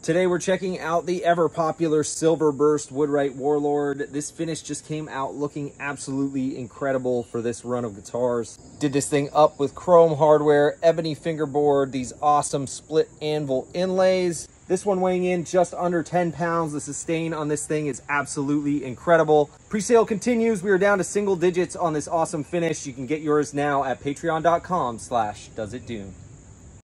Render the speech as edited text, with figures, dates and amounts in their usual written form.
Today we're checking out the ever popular Silverburst Woodrite Warlord. This finish just came out looking absolutely incredible for this run of guitars. Did this thing up with chrome hardware, ebony fingerboard, these awesome split anvil inlays. This one weighing in just under 10 pounds. The sustain on this thing is absolutely incredible. Pre-sale continues. We are down to single digits on this awesome finish. You can get yours now at patreon.com/doesitdune.